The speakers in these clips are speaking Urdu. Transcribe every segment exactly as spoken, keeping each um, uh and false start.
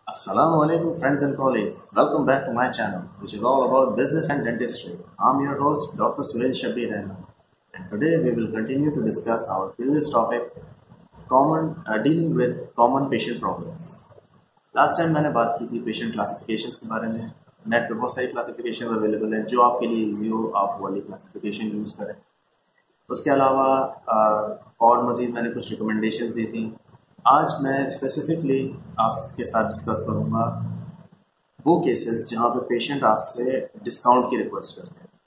Asalamoalykum, friends and colleagues. Welcome back to my channel, which is all about business and dentistry. I'm your host, Doctor Sunil Shabir Ahmed, and today we will continue to discuss our previous topic, common uh, dealing with common patient problems. Last time मैंने बात की थी पेशेंट क्लासिफिकेशंस के बारे में. नेट पे बहुत सारी क्लासिफिकेशन अवेलेबल हैं, जो आपके लिए ईजी हो आप वाली क्लासिफिकेशन यूज़ करें. उसके अलावा और मज़ीद मैंने कुछ रिकमेंडेशंस दी थी. आज मैं स्पेसिफिकली आपके साथ डिस्कस करूँगा वो केसेस जहाँ पे पेशेंट आपसे डिस्काउंट की रिक्वेस्ट करते हैं.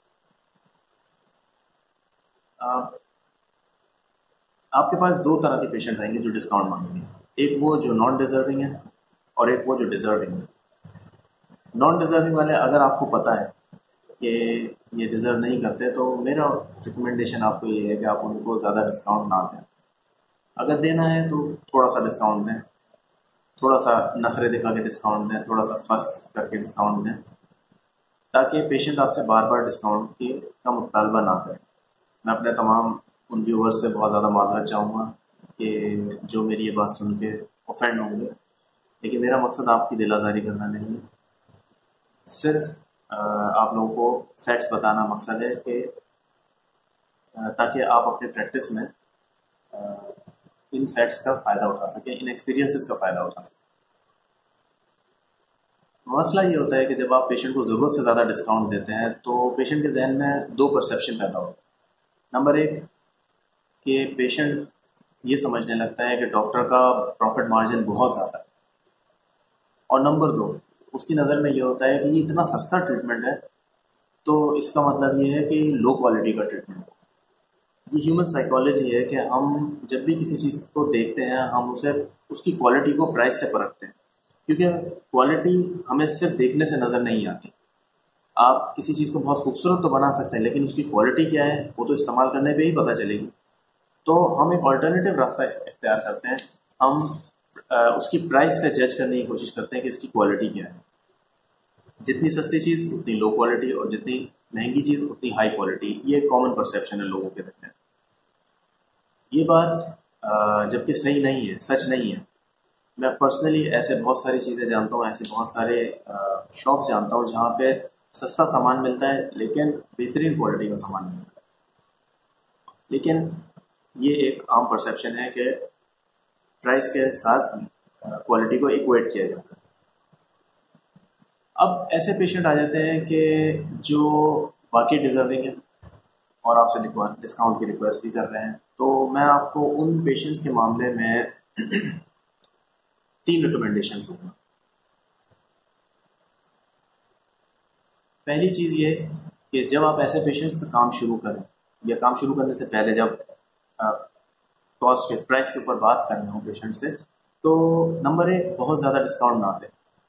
आपके पास दो तरह के पेशेंट आएंगे जो डिस्काउंट मांगेंगे. एक वो जो नॉन डिजर्विंग है और एक वो जो डिजर्विंग है. नॉन डिजर्विंग वाले अगर आपको पता है कि ये डिज़र्व नहीं करते तो मेरा रिकमेंडेशन आपको ये है कि आप उनको ज़्यादा डिस्काउंट ना दें. अगर देना है तो थोड़ा सा डिस्काउंट दें, थोड़ा सा नखरे दिखा के डिस्काउंट दें, थोड़ा सा फंस करके डिस्काउंट दें, ताकि पेशेंट आपसे बार बार डिस्काउंट की का मुतालबा ना करें. मैं अपने तमाम उन व्यूवर्स से बहुत ज़्यादा माजरत चाहूँगा कि जो मेरी ये बात सुन के ऑफेंड होंगे, लेकिन मेरा मकसद आपकी दिल आज़ारी करना नहीं है. सिर्फ आप लोगों को फैक्ट्स बताना मकसद है कि ताकि आप अपने प्रैक्टिस में इन फैक्ट्स का फ़ायदा उठा सकें, इन एक्सपीरियंसेस का फ़ायदा उठा सकें. मसला ये होता है कि जब आप पेशेंट को ज़रूरत से ज़्यादा डिस्काउंट देते हैं तो पेशेंट के जहन में दो परसेप्शन पैदा होता है. नंबर एक कि पेशेंट ये समझने लगता है कि डॉक्टर का प्रॉफिट मार्जिन बहुत ज़्यादा है, और नंबर दो उसकी नज़र में ये होता है कि ये इतना सस्ता ट्रीटमेंट है तो इसका मतलब ये है कि लो क्वालिटी का ट्रीटमेंट है. ये ह्यूमन साइकोलॉजी है कि हम जब भी किसी चीज़ को देखते हैं हम उसे उसकी क्वालिटी को प्राइस से परखते हैं, क्योंकि क्वालिटी हमें सिर्फ देखने से नज़र नहीं आती. आप किसी चीज़ को बहुत खूबसूरत तो बना सकते हैं, लेकिन उसकी क्वालिटी क्या है वो तो इस्तेमाल करने पे ही पता चलेगी. तो हम एक ऑल्टरनेटिव रास्ता इख्तियार करते हैं. हम आ, उसकी प्राइस से जज करने की कोशिश करते हैं कि इसकी क्वालिटी क्या है. जितनी सस्ती चीज़ उतनी लो क्वालिटी, और जितनी महंगी चीज़ उतनी हाई क्वालिटी. ये कॉमन परसेप्शन है लोगों के देखने. ये बात जबकि सही नहीं है, सच नहीं है. मैं पर्सनली ऐसे बहुत सारी चीज़ें जानता हूँ, ऐसे बहुत सारे शॉप्स जानता हूँ जहाँ पे सस्ता सामान मिलता है लेकिन बेहतरीन क्वालिटी का सामान मिलता है. लेकिन ये एक आम परसेप्शन है कि प्राइस के साथ क्वालिटी को इक्वेट किया जाता है. अब ऐसे पेशेंट आ जाते हैं कि जो बाकी डिजर्विंग है और आपसे डिस्काउंट की रिक्वेस्ट भी कर रहे हैं. तो मैं आपको उन पेशेंट्स के मामले में तीन रिकमेंडेशंस दूंगा. पहली चीज़ ये कि जब आप ऐसे पेशेंट्स का काम शुरू करें या काम शुरू करने से पहले जब कॉस्ट के प्राइस के ऊपर बात करना हो पेशेंट से, तो नंबर एक बहुत ज़्यादा डिस्काउंट ना दें.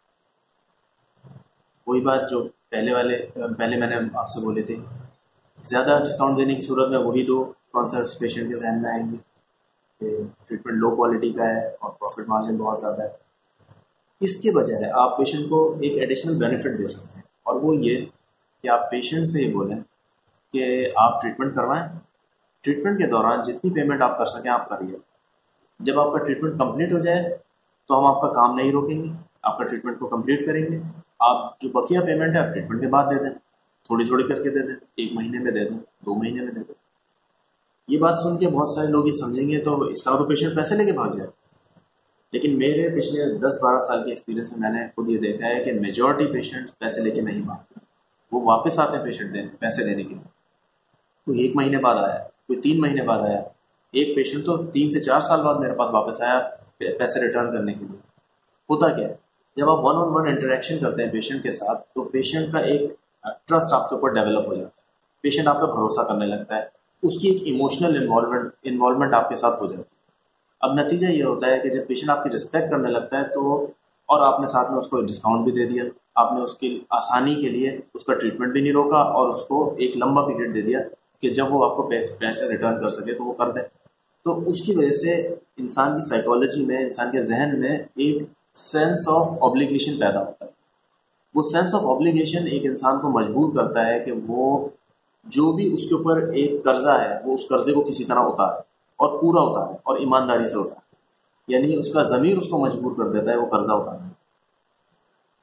वही बात जो पहले वाले पहले मैंने आपसे बोले थे, ज़्यादा डिस्काउंट देने की सूरत में वही दो कॉन्सेप्ट्स पेशेंट के जहन में आएंगे कि ट्रीटमेंट लो क्वालिटी का है और प्रॉफिट मार्जिन बहुत ज़्यादा है. इसके बजाय आप पेशेंट को एक एडिशनल बेनिफिट दे सकते हैं, और वो ये कि आप पेशेंट से ये बोलें कि आप ट्रीटमेंट करवाएं. ट्रीटमेंट के दौरान जितनी पेमेंट आप कर सकें आप करिए. जब आपका ट्रीटमेंट कंप्लीट हो जाए तो हम आपका काम नहीं रोकेंगे, आपका ट्रीटमेंट को कंप्लीट करेंगे. आप जो बकिया पेमेंट है आप ट्रीटमेंट के बाद दे दें, थोड़ी थोड़ी करके दे दें, एक महीने में दे दें, दो महीने में दे दें. ये बात सुन के बहुत सारे लोग ये समझेंगे तो इस तरह तो पेशेंट पैसे लेके भाग जाए. लेकिन मेरे पिछले दस बारह साल के एक्सपीरियंस में मैंने खुद ये देखा है कि मेजॉरिटी पेशेंट्स पैसे लेके नहीं भागते. वो वापस आते हैं पेशेंट देने पैसे देने के लिए. कोई एक महीने बाद आया, कोई तीन महीने बाद आया. एक पेशेंट तो तीन से चार साल बाद मेरे पास वापस आया पैसे रिटर्न करने के लिए. होता क्या है, जब आप वन ऑन वन इंटरेक्शन करते हैं पेशेंट के साथ तो पेशेंट का एक ट्रस्ट आपके ऊपर डेवलप हो जाता है. पेशेंट आप पर भरोसा करने लगता है, उसकी एक इमोशनल इन्वॉल्वमेंट इन्वॉल्वमेंट आपके साथ हो जाती है. अब नतीजा ये होता है कि जब पेशेंट आपकी रिस्पेक्ट करने लगता है तो, और आपने साथ में उसको डिस्काउंट भी दे दिया, आपने उसकी आसानी के लिए उसका ट्रीटमेंट भी नहीं रोका और उसको एक लंबा पीरियड दे दिया कि जब वो आपको पैसे रिटर्न कर सके तो वो कर दे. तो उसकी वजह से इंसान की साइकोलॉजी में, इंसान के जहन में एक सेंस ऑफ ऑब्लिगेशन पैदा होता है. वो सेंस ऑफ ऑब्लिगेशन एक इंसान को मजबूर करता है कि वो जो भी उसके ऊपर एक कर्जा है वो उस कर्जे को किसी तरह उतारे, और पूरा उतारे, और ईमानदारी से उतारे. यानी उसका ज़मीर उसको मजबूर कर देता है वो कर्जा उतारने.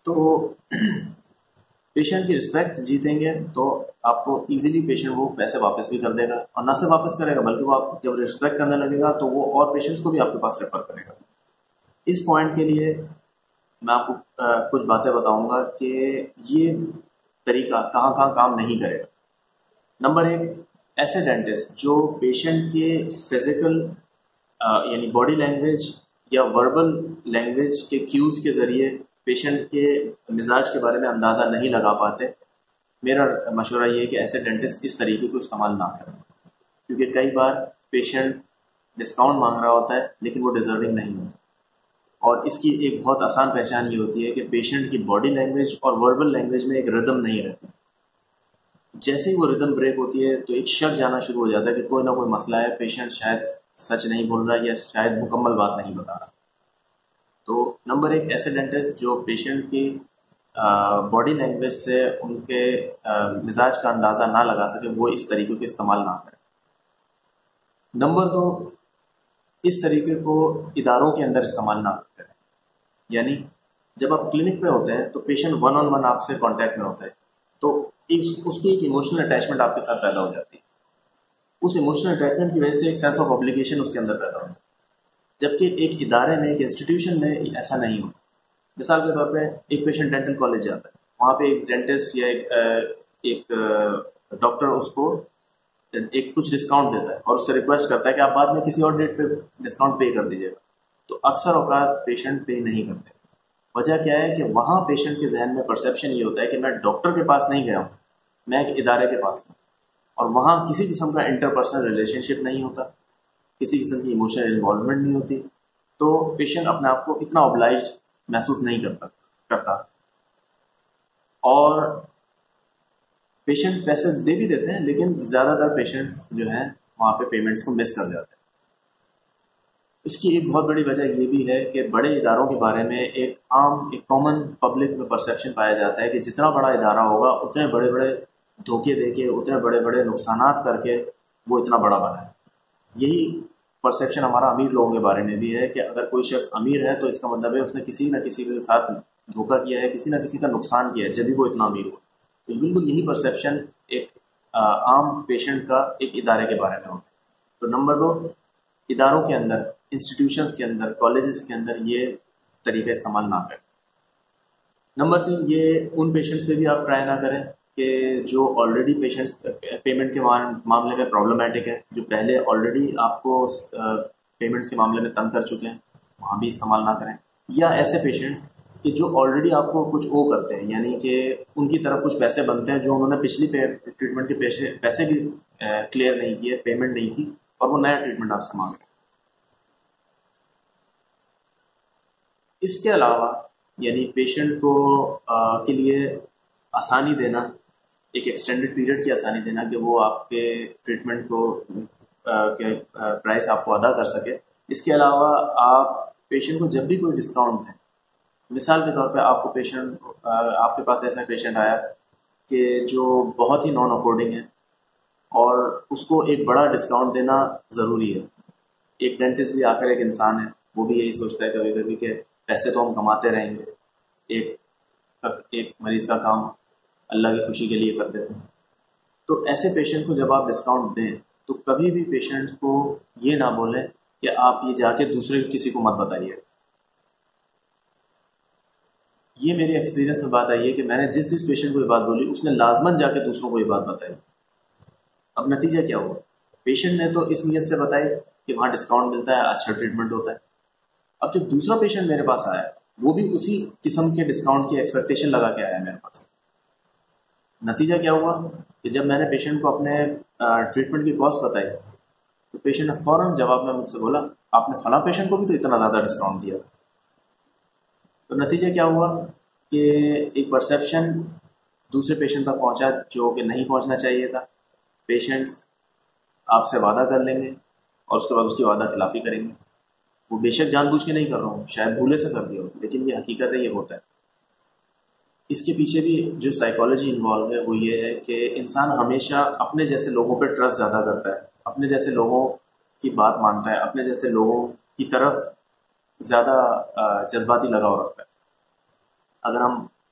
تو پیشنٹ کی رسپیکٹ جیتیں گے تو آپ کو ایزیلی پیشنٹ وہ پیسے واپس بھی کر دے گا، اور نہ صرف واپس کرے گا بلکہ وہ آپ جب رسپیکٹ کرنے لگے گا تو وہ اور پیشنٹس کو بھی آپ کے پاس ریفر کرے گا۔ اس پوائنٹ کے لیے میں آپ کو کچھ باتیں بتاؤں گا کہ یہ طریقہ کہاں کہاں کام نہیں کرے گا۔ نمبر ایک، ایسے ڈینٹسٹ جو پیشنٹ کے فزیکل یعنی باڈی لینگویج یا وربل لینگویج کے کیوز کے ذریعے پیشنٹ کے مزاج کے بارے میں اندازہ نہیں لگا پاتے، میرا مشورہ یہ ہے کہ ایسے ڈینٹسٹ اس طریقے کو استعمال نہ کریں، کیونکہ کئی بار پیشنٹ ڈسکاؤنٹ مانگ رہا ہوتا ہے لیکن وہ ڈیزرونگ نہیں ہوتا، اور اس کی ایک بہت آسان پہچان یہ ہوتی ہے کہ پیشنٹ کی باڈی لینگویج اور وربل لینگویج میں ایک ردم نہیں رہتی۔ جیسے ہی وہ ردم بریک ہوتی ہے تو ایک شک جانا شروع ہو جاتا ہے کہ کوئی نہ کوئی مسئلہ ہے، پیشنٹ شاید سچ نہیں بول رہا یا شاید مکمل بات نہیں بتا رہا۔ تو نمبر ایک، ایسے ڈینٹسٹ جو پیشنٹ کی باڈی لینگویج سے ان کے مزاج کا اندازہ نہ لگا سکے وہ اس طریقے کے استعمال نہ کریں۔ نمبر دو، اس طریقے کو اداروں کے اندر استعمال نہ کریں، یعنی جب آپ کلینک پہ ہوتے ہیں تو پیشنٹ ون آن ون آپ سے کانٹیکٹ میں ہوتا ہے تو اس کی ایک ایموشنل اٹیچمنٹ آپ کے ساتھ پیدا ہو جاتی ہے، اس ایموشنل اٹیچمنٹ کی وجہ سے ایک سینس آف اوبلیگیشن اس کے اندر پیدا ہوتا ہے، جبکہ ایک ادارے میں ایک انسٹیٹیوشن میں ایسا نہیں ہوتا۔ مثال کے طور پہ ایک پیشنٹ ڈینٹل کالج جاتا ہے، وہاں پہ ایک ڈینٹسٹ یا ایک ایک ڈاکٹر اس کو ایک کچھ ڈسکاؤنٹ دیتا ہے اور اس سے ریکویسٹ کرتا ہے کہ آپ بعد میں کسی اور ڈیٹ پہ ڈسکاؤنٹ پے کر دیجیے گا، تو اکثر اوقات پیشنٹ پے نہیں کرتے۔ وجہ کیا ہے کہ وہاں پیشنٹ کے ذہن میں پرسیپشن یہ ہوتا ہے کہ میں ڈاکٹر کے پاس نہیں گیا ہوں، میں ایک ادارے کے پاس ہوں، اور وہاں کسی قسم کا انٹر پرسنل ریلیشن شپ نہیں ہوتا، کسی قسم کی ایموشنل انوالومنٹ نہیں ہوتی، تو پیشنٹ اپنے آپ کو اتنا اوبلائزڈ محسوس نہیں کرتا کرتا اور پیشنٹ پیسے دے بھی دیتے ہیں لیکن زیادہ تر پیشنٹس جو ہیں وہاں پہ پیمنٹس کو مس کر جاتے ہیں۔ اس کی ایک بہت بڑی وجہ یہ بھی ہے کہ بڑے اداروں کے بارے میں ایک عام ایک کامن پبلک میں پرسیپشن پایا جاتا ہے کہ جتنا بڑا ادارہ ہوگا اتنے بڑے بڑے دھوکے دے کے، اتنے بڑے بڑے نقصانات کر کے وہ اتنا بڑا بنا ہے۔ یہی پرسیپشن ہمارا امیر لوگوں کے بارے میں بھی ہے کہ اگر کوئی شخص امیر ہے تو اس کا مطلب ہے اس نے کسی نہ کسی کے ساتھ دھوکہ کیا ہے، کسی نہ کسی کا نقصان کیا ہے جبھی وہ اتنا امیر ہو۔ تو بالکل یہی پرسیپشن ایک عام پیشنٹ کا ایک ادارے کے بارے میں ہوتا ہے۔ تو نمبر دو، اداروں کے اندر، انسٹیٹیوشنس کے اندر، کالجز کے اندر یہ طریقہ استعمال نہ کریں۔ نمبر تین، یہ ان پیشنٹس پہ بھی آپ ٹرائی نہ کریں کہ جو آلریڈی پیشنٹس پیمنٹ کے معاملے میں پرابلمٹک ہے، جو پہلے آلریڈی آپ کو پیمنٹس کے معاملے میں تنگ کر چکے ہیں، وہاں بھی استعمال نہ کریں۔ یا ایسے پیشنٹ کہ جو آلریڈی آپ کو کچھ او کرتے ہیں، یعنی کہ ان کی طرف کچھ پیسے بنتے ہیں جو انہوں نے پچھلی ٹریٹمنٹ کے پیسے پیسے بھی کلیئر نہیں کیے، پیمنٹ نہیں کی، اور وہ نیا ٹریٹمنٹ آپ سے مانگ رہے ہیں۔ اس کے علاوہ یعنی پیشنٹ کو آ, کے لیے آسانی دینا، ایک ایکسٹینڈڈ پیریڈ کی آسانی دینا کہ وہ آپ کے ٹریٹمنٹ کو کے پرائس آپ کو ادا کر سکے۔ اس کے علاوہ آپ پیشنٹ کو جب بھی کوئی ڈسکاؤنٹ دیں، مثال کے طور پہ آپ کو پیشنٹ آپ کے پاس ایسا پیشنٹ آیا کہ جو بہت ہی نان افورڈنگ ہے اور اس کو ایک بڑا ڈسکاؤنٹ دینا ضروری ہے۔ ایک ڈینٹسٹ بھی آخر ایک انسان ہے، وہ بھی یہی سوچتا ہے کبھی کبھی کہ پیسے تو ہم کماتے رہیں گے، ایک ایک مریض کا کام اللہ کی خوشی کے لیے کر دیتے ہیں۔ تو ایسے پیشنٹ کو جب آپ ڈسکاؤنٹ دیں تو کبھی بھی پیشنٹ کو یہ نہ بولیں کہ آپ یہ جا کے دوسرے کسی کو مت بتائیے۔ یہ میرے ایکسپیرینس میں بات آئی ہے کہ میں نے جس جس پیشنٹ کو یہ بات بولی اس نے لازماً جا کے دوسروں کو یہ بات بتائی۔ اب نتیجہ کیا ہوا؟ پیشنٹ نے تو اس نیت سے بتائی کہ وہاں ڈسکاؤنٹ ملتا ہے، اچھا ٹریٹمنٹ ہوتا ہے۔ اب جو دوسرا پیشنٹ میرے پاس آیا وہ بھی اسی قسم کے ڈسکاؤنٹ کی ایکسپیکٹیشن لگا کے آیا میرے پاس۔ نتیجہ کیا ہوا کہ جب میں نے پیشنٹ کو اپنے ٹریٹمنٹ کی کاسٹ بتائی تو پیشنٹ نے فوراً جواب میں مجھ سے بولا آپ نے فلاں پیشنٹ کو بھی تو اتنا زیادہ ڈسکاؤنٹ دیا تھا۔ تو نتیجہ کیا ہوا کہ ایک پرسیپشن دوسرے پیشنٹ تک پہنچا جو کہ نہیں پہنچنا چاہیے تھا۔ پیشنٹس آپ سے وعدہ کر لیں گے اور اس کے بعد اس کی وعدہ خلافی کریں گے۔ وہ بے شک جان بوجھ کے نہیں کر رہا ہوں، شاید بھولے سے کر دیا ہو، لیکن یہ حقیقت ہے، یہ ہوتا ہے۔ اس کے پیچھے بھی جو سائیکالوجی انوالو ہے وہ یہ ہے کہ انسان ہمیشہ اپنے جیسے لوگوں پہ ٹرسٹ زیادہ کرتا ہے، اپنے جیسے لوگوں کی بات مانتا ہے، اپنے جیسے لوگوں کی طرف زیادہ جذباتی لگاؤ رکھتا ہے۔ اگر ہم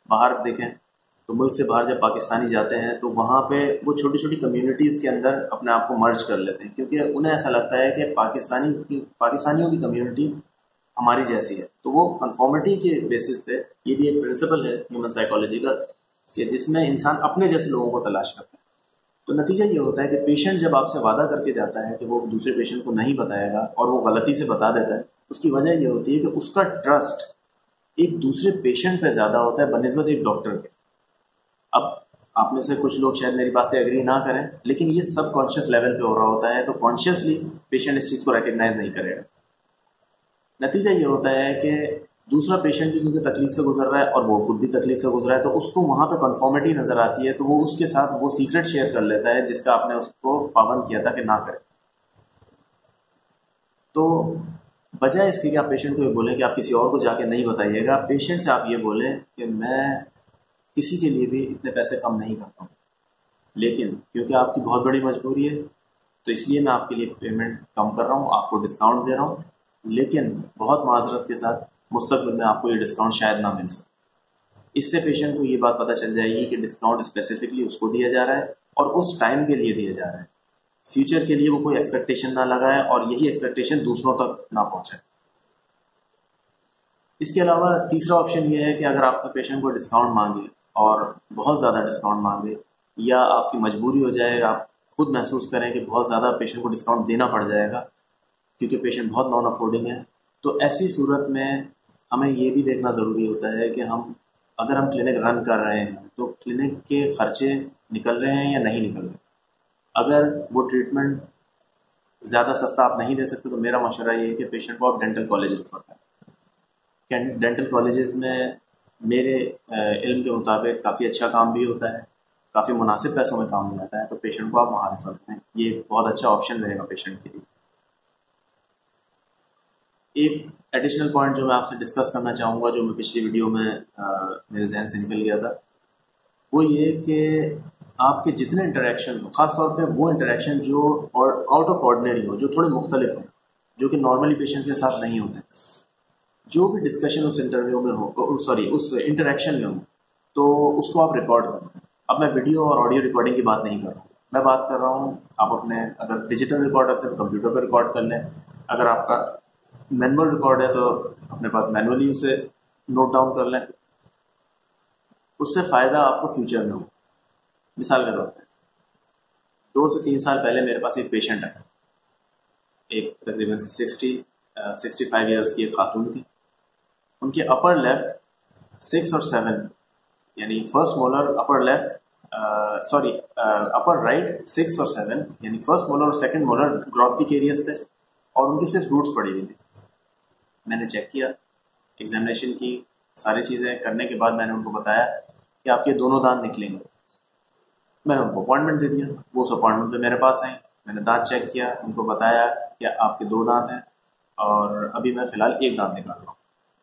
باہر دیکھیں تو ملک سے باہر جب پاکستانی جاتے ہیں تو وہاں پہ وہ چھوٹی چھوٹی کمیونٹیز کے اندر اپنے آپ کو مرج کر لیتے ہیں، کیونکہ انہیں ایسا لگتا ہے کہ پاکستانی کی پاکستانیوں کی کمیونٹی ہماری جیسی ہے، تو وہ کنفارمٹی کے بیسس پہ، یہ بھی ایک پرنسپل ہے ہیومن سائیکالوجی کا کہ جس میں انسان اپنے جیسے لوگوں کو تلاش کرتا ہے۔ تو نتیجہ یہ ہوتا ہے کہ پیشنٹ جب آپ سے وعدہ کر کے جاتا ہے کہ وہ دوسرے پیشنٹ کو نہیں بتائے گا اور وہ غلطی سے بتا دیتا ہے، اس کی وجہ یہ ہوتی ہے کہ اس کا ٹرسٹ ایک دوسرے پیشنٹ پہ زیادہ ہوتا ہے بنسبت ایک ڈاکٹر کے۔ اب آپ میں سے کچھ لوگ شاید میری بات سے ایگری نہ کریں، لیکن یہ سب کانشیس لیول پہ ہو رہا ہوتا ہے، تو کانشیسلی پیشنٹ اس چیز کو ریکگنائز نہیں کرے گا۔ نتیجہ یہ ہوتا ہے کہ دوسرا پیشنٹ بھی کیونکہ تکلیف سے گزر رہا ہے اور وہ خود بھی تکلیف سے گزر رہا ہے، تو اس کو وہاں پہ کنفارمٹی نظر آتی ہے، تو وہ اس کے ساتھ وہ سیکرٹ شیئر کر لیتا ہے جس کا آپ نے اس کو پابند کیا تھا کہ نہ کرے۔ تو بجائے اس کے کہ آپ پیشنٹ کو یہ بولیں کہ آپ کسی اور کو جا کے نہیں بتائیے گا، پیشنٹ سے آپ یہ بولیں کہ میں کسی کے لیے بھی اتنے پیسے کم نہیں کرتا ہوں، لیکن کیونکہ آپ کی بہت بڑی مجبوری ہے تو اس لیے میں آپ کے لیے پیمنٹ کم کر رہا ہوں، آپ کو ڈسکاؤنٹ دے رہا ہوں، لیکن بہت معذرت کے ساتھ مستقبل میں آپ کو یہ ڈسکاؤنٹ شاید نہ مل سکے۔ اس سے پیشنٹ کو یہ بات پتہ چل جائے گی کہ ڈسکاؤنٹ اسپیسیفکلی اس کو دیا جا رہا ہے اور اس ٹائم کے لیے دیا جا رہا ہے، فیوچر کے لیے وہ کوئی ایکسپیکٹیشن نہ لگائے اور یہی ایکسپیکٹیشن دوسروں تک نہ پہنچے۔ اس کے علاوہ تیسرا آپشن یہ ہے کہ اگر آپ کا پیشنٹ کو ڈسکاؤنٹ مانگے اور بہت زیادہ ڈسکاؤنٹ مانگے، یا آپ کی مجبوری ہو جائے، آپ خود محسوس کریں کہ بہت زیادہ پیشنٹ کو ڈسکاؤنٹ دینا پڑ جائے گا کیونکہ پیشنٹ بہت نان افورڈنگ ہے، تو ایسی صورت میں ہمیں یہ بھی دیکھنا ضروری ہوتا ہے کہ ہم اگر ہم کلینک رن کر رہے ہیں تو کلینک کے خرچے نکل رہے ہیں یا نہیں نکل رہے۔ اگر وہ ٹریٹمنٹ زیادہ سستا آپ نہیں دے سکتے تو میرا مشورہ یہ ہے کہ پیشنٹ کو آپ ڈینٹل کالج ریفر کریں۔ ڈینٹل کالجز میں میرے علم کے مطابق کافی اچھا کام بھی ہوتا ہے، کافی مناسب پیسوں میں کام ہو جاتا ہے، تو پیشنٹ کو آپ وہاں ریفر کریں، یہ ایک بہت اچھا آپشن رہے گا پیشنٹ کے لیے۔ ایک ایڈیشنل پوائنٹ جو میں آپ سے ڈسکس کرنا چاہوں گا، جو میں پچھلی ویڈیو میں میرے ذہن سے نکل گیا تھا، وہ یہ کہ آپ کے جتنے انٹریکشن ہوں، خاص طور پہ وہ انٹریکشن جو آؤٹ آف آرڈنری ہو، جو تھوڑے مختلف ہوں، جو کہ نارملی پیشنٹ کے ساتھ نہیں ہوتے، جو بھی ڈسکشن اس انٹرویو میں ہو سوری اس انٹریکشن میں ہو، تو اس کو آپ ریکارڈ کریں۔ اب میں ویڈیو اور آڈیو ریکارڈنگ کی بات نہیں کر رہا ہوں، میں بات کر رہا ہوں آپ اپنے اگر ڈیجیٹل ریکارڈ رکھتے ہیں تو کمپیوٹر پہ ریکارڈ کر لیں، اگر آپ کا مینول ریکارڈ ہے تو اپنے پاس مینولی اسے نوٹ ڈاؤن کر لیں، اس سے فائدہ آپ کو فیوچر میں ہو۔ مثال کے طور پہ دو سے تین سال پہلے میرے پاس ایک پیشنٹ ہے، ایک تقریباً سکسٹی سکسٹی فائیو ایئرس کی ایک خاتون تھی، ان کے اپر لیفٹ سکس اور سیون یعنی first molar upper left sorry upper right six اور سیون یعنی فرسٹ مولر اور سیکنڈ مولر گراسٹی کیریس تھے اور ان کی صرف روٹس پڑی ہوئی تھی۔ میں نے چیک کیا، ایگزامینیشن کی، ساری چیزیں کرنے کے بعد میں نے ان کو بتایا کہ آپ کے دونوں دانت نکلیں گے۔ میں نے ان کو اپوائنٹمنٹ دے دیا، وہ اس اپوائنٹمنٹ پہ میرے پاس آئیں، میں نے دانت چیک کیا، ان کو بتایا کہ آپ کے دو دانت ہیں اور ابھی میں فی الحال ایک دانت نکال رہا ہوں،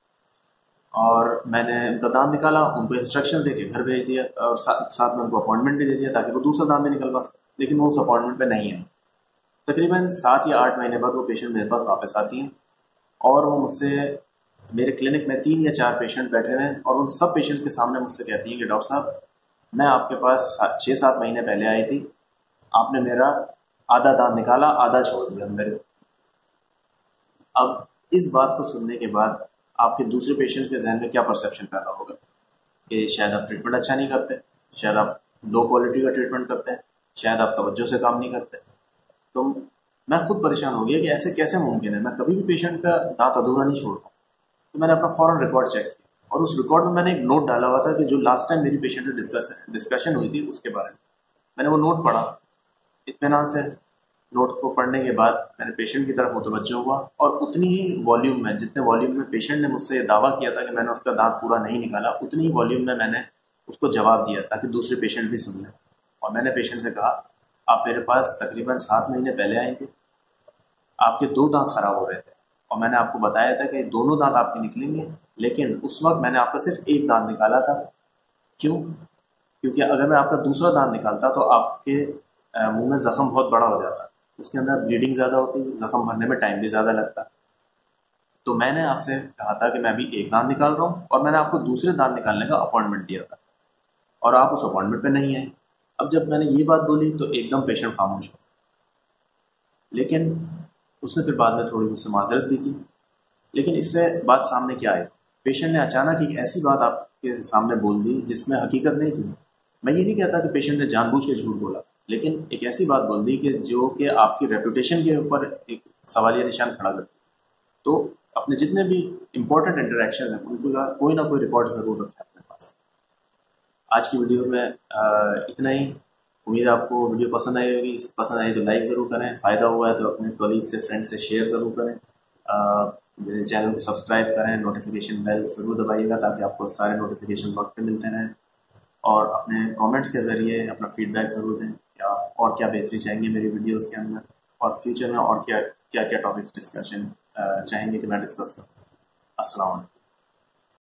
اور میں نے ان کا دانت نکالا، ان کو انسٹرکشن دے کے گھر بھیج دیا اور ساتھ میں ان کو اپوائنٹمنٹ بھی دے دیا تاکہ وہ دوسرا دانت بھی نکلوا سکے، لیکن وہ اس اپوائنٹمنٹ پہ نہیں ہے۔ تقریباً سات یا آٹھ مہینے بعد وہ پیشنٹ میرے پاس واپس آتی ہیں اور وہ مجھ سے میرے کلینک میں تین یا چار پیشنٹ بیٹھے ہوئے ہیں اور ان سب پیشنٹس کے سامنے مجھ سے کہتی ہیں کہ ڈاکٹر صاحب میں آپ کے پاس چھ سات مہینے پہلے آئی تھی، آپ نے میرا آدھا دانت نکالا، آدھا چھوڑ دیا میرے۔ اب اس بات کو سننے کے بعد آپ کے دوسرے پیشنٹس کے ذہن میں کیا پرسیپشن پیدا ہوگا کہ شاید آپ ٹریٹمنٹ اچھا نہیں کرتے، شاید آپ لو کوالٹی کا ٹریٹمنٹ کرتے ہیں، شاید آپ توجہ سے کام نہیں کرتے۔ تو میں خود پریشان ہو گیا کہ ایسے کیسے ممکن ہے، میں کبھی بھی پیشنٹ کا دانت ادھورا نہیں چھوڑتا۔ تو میں نے اپنا فوراً ریکارڈ چیک کیا اور اس ریکارڈ میں میں نے ایک نوٹ ڈالا ہوا تھا کہ جو لاسٹ ٹائم میری پیشنٹ سے ڈسکس ڈسکشن ہوئی تھی اس کے بارے میں۔ میں نے وہ نوٹ پڑھا اطمینان سے، نوٹ کو پڑھنے کے بعد میں نے پیشنٹ کی طرف متوجہ ہوا اور اتنی ہی والیوم میں، جتنے والیوم میں پیشنٹ نے مجھ سے یہ دعویٰ کیا تھا کہ میں نے اس کا دانت پورا نہیں نکالا، اتنی ہی والیوم میں میں نے اس کو جواب دیا تاکہ دوسرے پیشنٹ بھی سن لیں۔ اور میں نے پیشنٹ سے کہا آپ میرے پاس تقریباً سات مہینے پہلے آئی تھی، آپ کے دو دانت خراب ہو رہے تھے اور میں نے آپ کو بتایا تھا کہ دونوں دانت آپ کے نکلیں گے، لیکن اس وقت میں نے آپ کا صرف ایک دانت نکالا تھا۔ کیوں؟ کیونکہ اگر میں آپ کا دوسرا دانت نکالتا تو آپ کے منہ میں زخم بہت بڑا ہو جاتا، اس کے اندر بلیڈنگ زیادہ ہوتی، زخم بھرنے میں ٹائم بھی زیادہ لگتا۔ تو میں نے آپ سے کہا تھا کہ میں ابھی ایک دانت نکال رہا ہوں، اور میں نے آپ کو دوسرے دانت نکالنے کا اپوائنٹمنٹ دیا تھا، اور آپ اس اپوائنٹمنٹ پہ نہیں آئے۔ اب جب میں نے یہ بات بولی تو ایک دم پیشنٹ خاموش ہو، لیکن اس نے پھر بعد میں تھوڑی مجھ سے معذرت بھی کی۔ لیکن اس سے بات سامنے کیا آئی؟ پیشنٹ نے اچانک ایک ایسی بات آپ کے سامنے بول دی جس میں حقیقت نہیں تھی۔ میں یہ نہیں کہتا کہ پیشنٹ نے جان بوجھ کے جھوٹ بولا، لیکن ایک ایسی بات بول دی کہ جو کہ آپ کی ریپوٹیشن کے اوپر ایک سوالیہ نشان کھڑا کرتی۔ تو اپنے جتنے بھی امپورٹنٹ انٹریکشن ہیں ان کا کوئی نہ کوئی ریکارڈ ضرور رکھیں اپنے پاس۔ آج کی ویڈیو میں اتنا ہی۔ امید ہے آپ کو ویڈیو پسند آئی ہوگی، پسند آئی تو لائک ضرور کریں، فائدہ ہوا ہے تو اپنے کولیگ سے، فرینڈ سے شیئر ضرور کریں، میرے چینل کو سبسکرائب کریں، نوٹیفیکیشن بیل ضرور دبائیے گا تاکہ آپ کو سارے نوٹیفیکیشن وقت پہ ملتے رہیں، اور اپنے کامنٹس کے ذریعے اپنا فیڈ بیک ضرور دیں، کیا اور کیا بہتری چاہیں گے میری ویڈیوز کے اندر، اور فیوچر میں اور کیا کیا کیا ٹاپکس ڈسکشن چاہیں گے کہ میں ڈسکس کروں۔ السلام علیکم۔